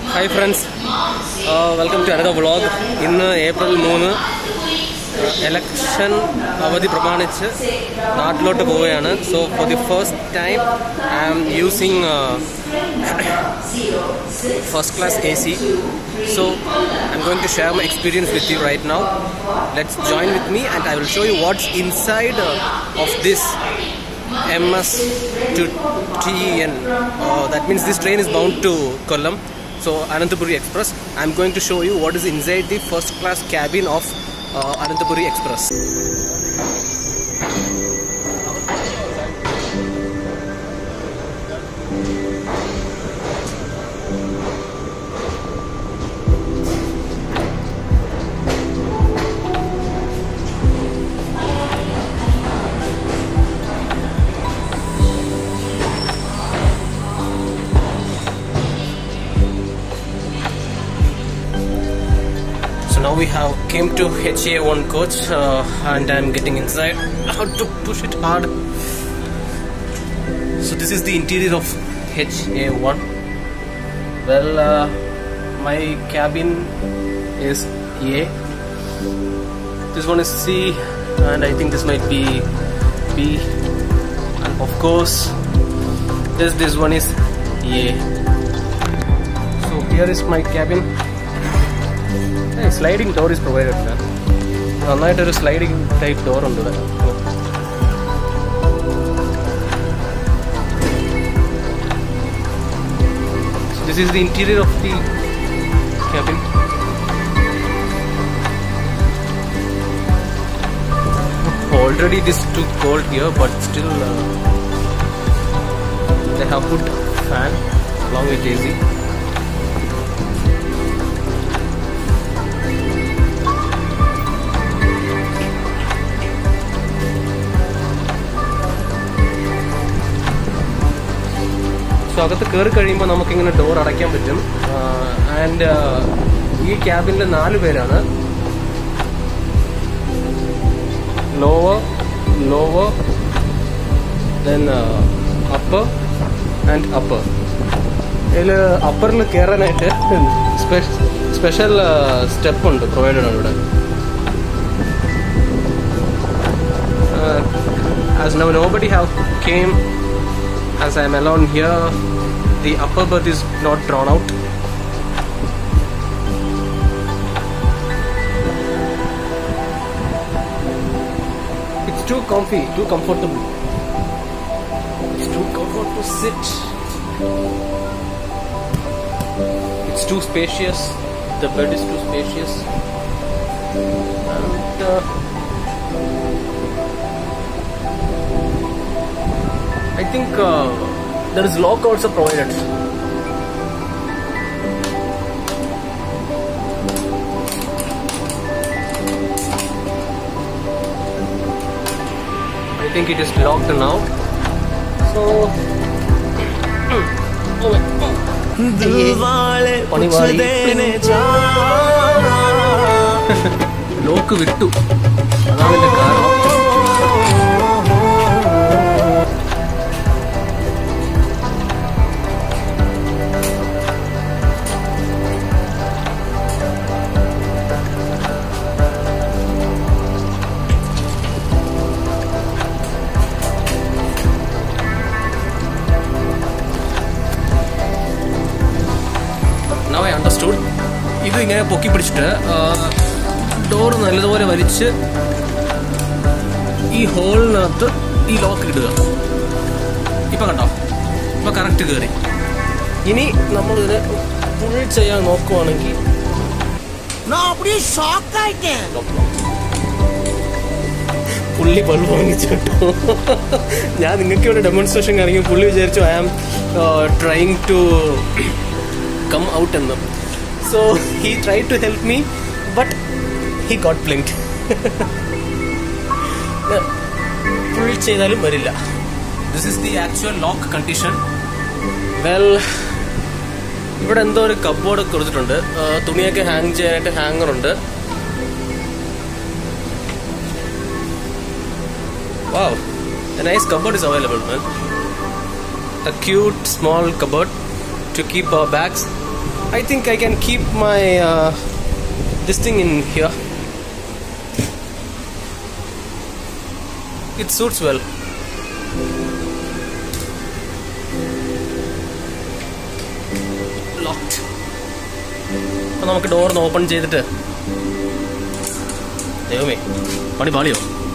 Hi friends, welcome to another vlog. In April 3, election avadi pramanichu naattilotte povayanu. So for the first time I am using first class AC. So I'm going to share my experience with you right now. Let's join with me and I will show you what's inside of this MS to TN. That means this train is bound to Kollam. So Anantapuri Express. I'm going to show you what is inside the first class cabin of Anantapuri Express. Now we have came to HA1 coach and I'm getting inside. How to push it hard. So this is the interior of HA1. Well, my cabin is A. This one is C and I think this might be B. And of course this one is A. So here is my cabin. Sliding door is provided. There is a sliding type door under that. So this is the interior of the cabin. Already it is too cold here, but still they have put fan along with AC. So അകത്ത് കയറി കഴിയുമ്പോൾ നമുക്കിങ്ങനെ door അടയ്ക്കാൻ പറ്റും. And ഈ ക്യാബിനിൽ 4 പേരാണ്. Lower then upper and upper. ഇതിൽ അപ്പറിൽ കയറാനായിട്ട് സ്പെഷ്യൽ സ്റ്റെപ്പ് ഉണ്ട്, പ്രൊവൈഡഡ് ആണ് ഇവിടെ. As now nobody have came, as I am alone here, the upper berth is not drawn out. It's too comfy, too comfortable. It's too comfortable to sit. It's too spacious. The bed is too spacious. And I think there is lock also provided. I think it is locked now. So lock വിട്ടു, അതാണ് എന്റെ കാരണം. Now I understood. ഇത് ഇങ്ങനെ പൊക്കി പിടിച്ചിട്ട് door നല്ലതുപോലെ വലിച്ച് ഈ ഹോളിനകത്ത് ഈ ലോക്ക് ഇടുക. ഇപ്പം കണ്ടോ, ഇപ്പം കറക്റ്റ് കയറി. ഇനി നമ്മളിതിനെ ഫുൾ ചെയ്യാൻ നോക്കുവാണെങ്കിൽ പുള്ളി പള്ളു വാങ്ങിച്ചിട്ടു. ഞാൻ നിങ്ങൾക്ക് ഇവിടെ ഡെമോൺസ്ട്രേഷൻ കാണിക്കും. പുള്ളി വിചാരിച്ചു I am trying to come out in them. So he tried to help me, but he got blinked. Full cheyidalum varilla. This is the actual lock condition. Well, ഇവിടെ എന്തോ ഒരു കബ്ബോർഡ് ഒക്കെ കൊടുത്തിട്ടുണ്ട്. തുണിയൊക്കെ ഹാങ് ചെയ്യാനായിട്ട് ഹാങ്ങർ ഉണ്ട്. Wow, a nice cupboard is available, man. A cute small cupboard to keep our bags I think I can keep my this thing in here. It suits well. Locked. അപ്പോൾ നമുക്ക് door open ചെയ്തിട്ട് ദൈവമേ പണി പാളിയോ?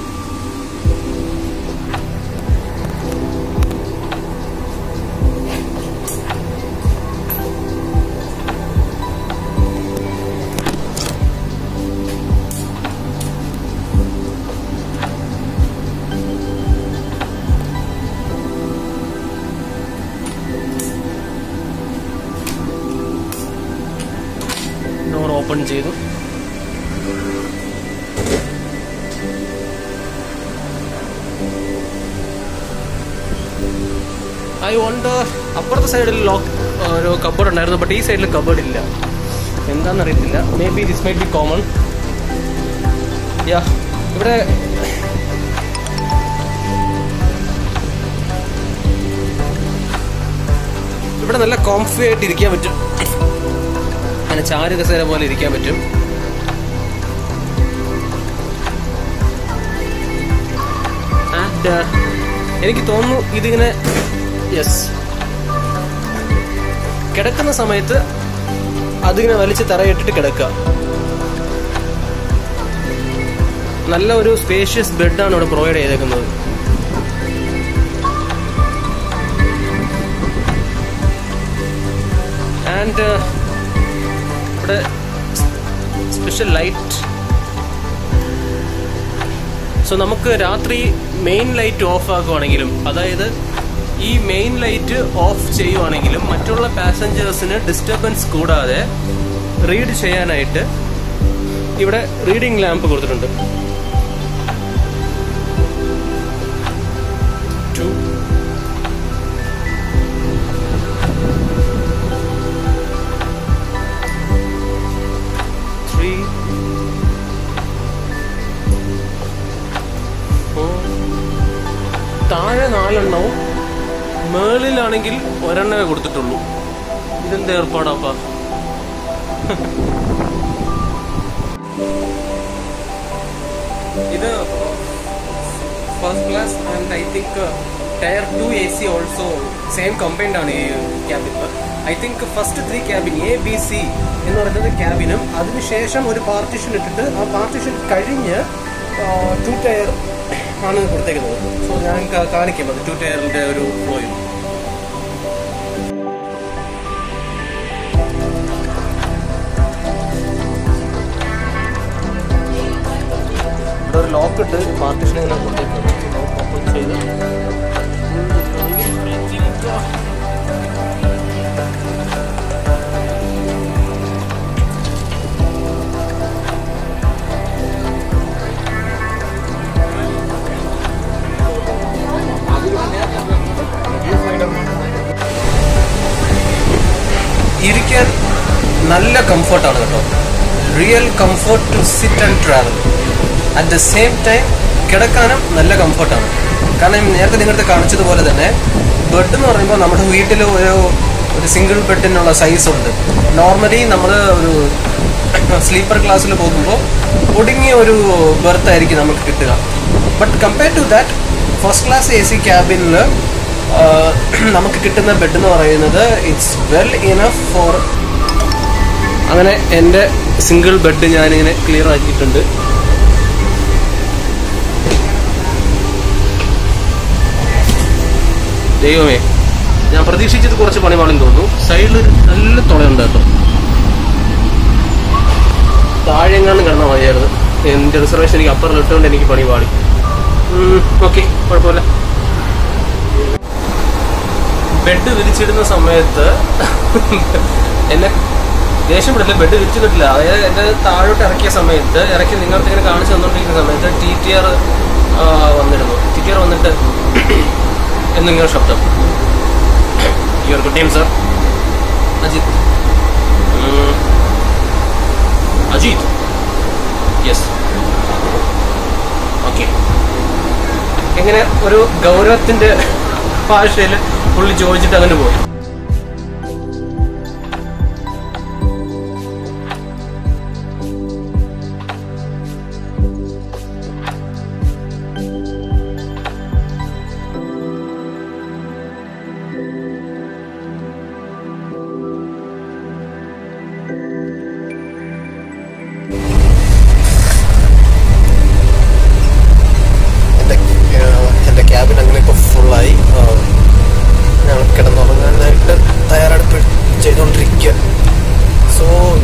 Door open ചെയ്തു. I wonder, അപ്പുറത്തെ സൈഡിൽ ഒരു കബോർഡ് ഉണ്ടായിരുന്നു, ബട്ട് ഈ സൈഡിൽ കബോർഡ് ഇല്ല. എന്താണെന്നറിയത്തില്ല. Maybe this might be common. Yeah, ഇവിടെ നല്ല കോംഫി ആയിട്ട് ഇരിക്കാൻ പറ്റും. അങ്ങനെ ചാരു കസേര പോലെ ഇരിക്കാൻ പറ്റും. ആൻഡ് എനിക്ക് തോന്നുന്നു ഇതിങ്ങനെ കിടക്കുന്ന സമയത്ത് അതിങ്ങനെ വലിച്ച് തറയിട്ടിട്ട് കിടക്കുക. നല്ല ഒരു സ്പേഷ്യസ് ബെഡാണ് ഇവിടെ പ്രൊവൈഡ് ചെയ്തേക്കുന്നത്. ആൻഡ് ഇവിടെ സ്പെഷ്യൽ ലൈറ്റ്. സോ നമുക്ക് രാത്രി മെയിൻ ലൈറ്റ് ഓഫ് ആക്കുവാണെങ്കിലും, അതായത് ഈ മെയിൻ ലൈറ്റ് ഓഫ് ചെയ്യുവാണെങ്കിലും മറ്റുള്ള പാസഞ്ചേഴ്സിന് ഡിസ്റ്റർബൻസ് കൂടാതെ റീഡ് ചെയ്യാനായിട്ട് ഇവിടെ റീഡിംഗ് ലാമ്പ് കൊടുത്തിട്ടുണ്ട്. 2 3 4. താഴെ 4 എണ്ണവും മേളിലാണെങ്കിൽ ഒരെണ്ണമേ കൊടുത്തിട്ടുള്ളൂ. ഇതെന്താ ഏർപ്പാടാപ്പാ? ഇത് first class and I think tier 2 AC also same combined ആണ് ഈ cabin. I think first 3 cabin ABC എന്ന് പറയുന്നത് ക്യാബിനും അതിനുശേഷം ഒരു പാർട്ടീഷൻ ഇട്ടിട്ട് ആ പാർട്ടീഷൻ കഴിഞ്ഞ് 2 ടയർ ആണ് കൊടുത്തേക്കുന്നത്. സോ ഞാൻ കാണിക്കാം അത് 2 ടയറിന്റെ ഒരു ഫ്ലോയും. ഇവിടെ ഒരു ലോക്ക് ഇട്ട് പാർട്ടീഷൻ ഇങ്ങനെ കൊടുത്തേക്കുന്നത്. ലോക്ക് ഓപ്പൺ ചെയ്ത് ഇരിക്കാൻ നല്ല കംഫർട്ടാണ് കേട്ടോ. Real comfort to sit and travel. At the same time കിടക്കാനും നല്ല കംഫർട്ടാണ്. കാരണം നേരത്തെ നിങ്ങളുടെ കാണിച്ചതുപോലെ തന്നെ ബെഡ് എന്ന് പറയുമ്പോൾ നമ്മുടെ വീട്ടിൽ ഒരു സിംഗിൾ ബെഡിനുള്ള സൈസ് ഉണ്ട്. നോർമലി നമ്മൾ ഒരു സ്ലീപ്പർ ക്ലാസ്സിൽ പോകുമ്പോൾ ഒടുങ്ങിയ ഒരു ബെർത്ത് ആയിരിക്കും നമുക്ക് കിട്ടുക. But compare to that first class AC ക്യാബിനിൽ നമുക്ക് കിട്ടുന്ന ബെഡ് എന്ന് പറയുന്നത് ഇറ്റ്സ് വെൽ ഇനഫ് ഫോർ. അങ്ങനെ എൻ്റെ സിംഗിൾ ബെഡ് ഞാനിങ്ങനെ ക്ലിയർ ആക്കിയിട്ടുണ്ട്. ദൈവമേ, ഞാൻ പ്രതീക്ഷിച്ചത് കുറച്ച് പണിപാടെന്ന് തോന്നുന്നു. സൈഡിൽ നല്ല തുളയുണ്ട് കേട്ടോ. താഴെങ്ങാനും കിടന്നാൽ മതിയായിരുന്നു. എൻ്റെ റിസർവേഷൻ എനിക്ക് അപ്പുറം ഇട്ടുകൊണ്ട് എനിക്ക് പണിപാടി. ഓക്കെ, കുഴപ്പമില്ല. ബെഡ് വിരിച്ചിടുന്ന സമയത്ത് എന്നെ ദേഷ്യം പെടില്ല. ബെഡ് വിരിച്ചിട്ടില്ല. അതായത് എൻ്റെ താഴോട്ട് ഇറക്കിയ സമയത്ത് നിങ്ങൾക്ക് ഇങ്ങനെ കാണിച്ചു തന്നുകൊണ്ടിരിക്കുന്ന സമയത്ത് TTR വന്നിരുന്നു. TTR വന്നിട്ട് എന്നിങ്ങനെ ശബ്ദം. Your good name sir? Ajith. Ajith, yes, okay. എങ്ങനെ ഒരു ഗൗരവത്തിന്റെ ഭാഷയിൽ പുള്ളി ചോദിച്ചിട്ട് അങ്ങനെ പോയി.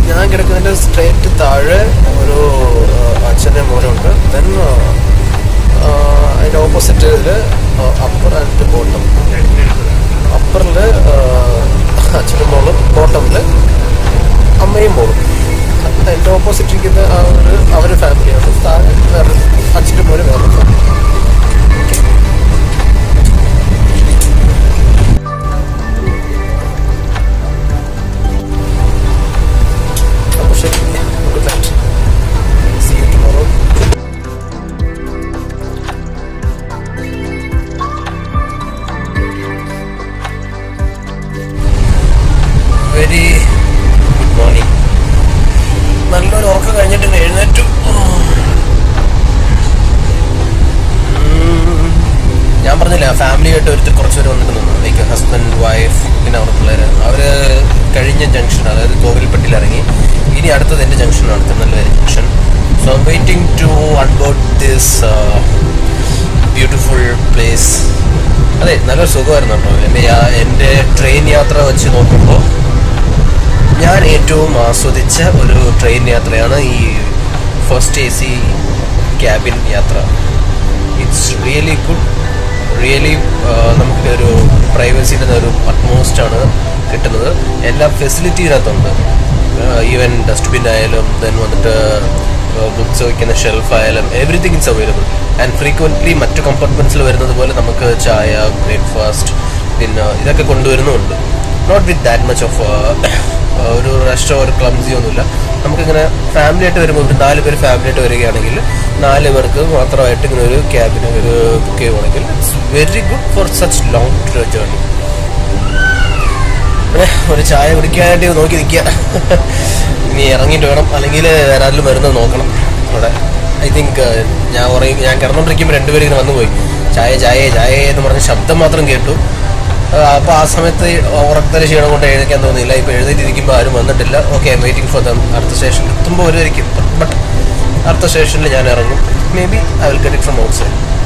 ഞാൻ കിടക്കുന്നതിൻ്റെ സ്ട്രേറ്റ് താഴെ ഒരു അച്ഛൻ്റെ മോനുണ്ട്. ദെൻ അതിൻ്റെ ഓപ്പോസിറ്റ് ഇതിൽ അപ്പർ ആൻഡ് ബോട്ടം. അപ്പറിൽ അച്ഛനും മോളും, ബോട്ടമിൽ അമ്മയും മോളും. എൻ്റെ ഓപ്പോസിറ്റ് ഇരിക്കുന്ന അവരുടെ ഫാമിലിയാണ്. താഴെ വേറെ അച്ഛൻ്റെ മോന് വേറെ ഫാമിലി. അപ്പോൾ ശരി, good night. See you tomorrow. Very good morning. നല്ലൊരു ഉറക്കം കഴിഞ്ഞിട്ട് എഴുന്നേറ്റു. ഞാൻ പറഞ്ഞില്ല, ഫാമിലിയായിട്ട് കുറച്ച് പേര് വന്നിട്ട് നിന്നു. ലൈക്ക് ഹസ്ബൻഡ്, വൈഫ്, പിന്നെ അവിടെ പിള്ളേർ. അവർ കഴിഞ്ഞ ജംഗ്ഷൻ, അതായത് കോവിൽപ്പട്ടിയിൽ ഇറങ്ങി. ഇനി അടുത്തത് എൻ്റെ ജംഗ്ഷനാണ്, Tirunelveli junction. So I'm waiting to unboard this beautiful place. അതെ, നല്ലൊരു സുഖമായിരുന്നു കേട്ടോ. എൻ്റെ ട്രെയിൻ യാത്ര വെച്ച് നോക്കുമ്പോൾ ഞാൻ ഏറ്റവും ആസ്വദിച്ച ഒരു ട്രെയിൻ യാത്രയാണ് ഈ ഫസ്റ്റ് AC ക്യാബിൻ യാത്ര. It's really good. റിയലി നമുക്ക് ഒരു പ്രൈവസിയുടെ ഒരു അറ്റ്മോസ്റ്റാണ് കിട്ടുന്നത്. എല്ലാ ഫെസിലിറ്റി ഇതിനകത്തുണ്ട്. ഈവൻ ഡസ്റ്റ്ബിൻ ആയാലും, ദെൻ വന്നിട്ട് ബുക്സ് വയ്ക്കുന്ന ഷെൽഫ് ആയാലും, everything it's available. And frequently മറ്റു കമ്പാർട്ട്മെൻറ്റ്സിൽ വരുന്നത് പോലെ നമുക്ക് ചായ, ബ്രേക്ക്ഫാസ്റ്റ്, പിന്നെ ഇതൊക്കെ കൊണ്ടുവരുന്നുമുണ്ട്. Not with that much of ഒരു റഷോ ഒരു ക്ലംസി ഒന്നുമില്ല. നമുക്കിങ്ങനെ ഫാമിലി ആയിട്ട് വരുമ്പോൾ, ഒരു 4 പേര് ഫാമിലി ആയിട്ട് വരികയാണെങ്കിൽ 4 പേർക്ക് മാത്രമായിട്ട് ഇങ്ങനെ ഒരു ക്യാബിന് ഒരു ബുക്ക് ചെയ്യുവാണെങ്കിൽ it's very good for such long journey. ഒരു ചായ കുടിക്കാനായിട്ട് നോക്കി നിൽക്കുക. ഇനി ഇറങ്ങിയിട്ട് വേണം, അല്ലെങ്കിൽ ആരെങ്കിലും വരുന്നത് നോക്കണം അവിടെ. ഐ തിങ്ക് ഞാൻ കിടന്നുകൊണ്ടിരിക്കുമ്പോൾ 2 പേര് ഇങ്ങനെ വന്നുപോയി. ചായ ചായ ചായ എന്ന് പറഞ്ഞ ശബ്ദം മാത്രം കേട്ടു. അപ്പോൾ ആ സമയത്ത് ഉറക്കത്തിലെ ക്ഷീണം കൊണ്ട് എഴുന്നേക്കാൻ തോന്നിയില്ല. ഇപ്പോൾ എഴുന്നേറ്റിരിക്കുമ്പോൾ ആരും വന്നിട്ടില്ല. Okay, I'm waiting for them. അടുത്ത സ്റ്റേഷനിൽ എത്തുമ്പോൾ വരുമായിരിക്കും. ബട്ട് അടുത്ത സ്റ്റേഷനിൽ ഞാൻ ഇറങ്ങും. Maybe I will get it from outside.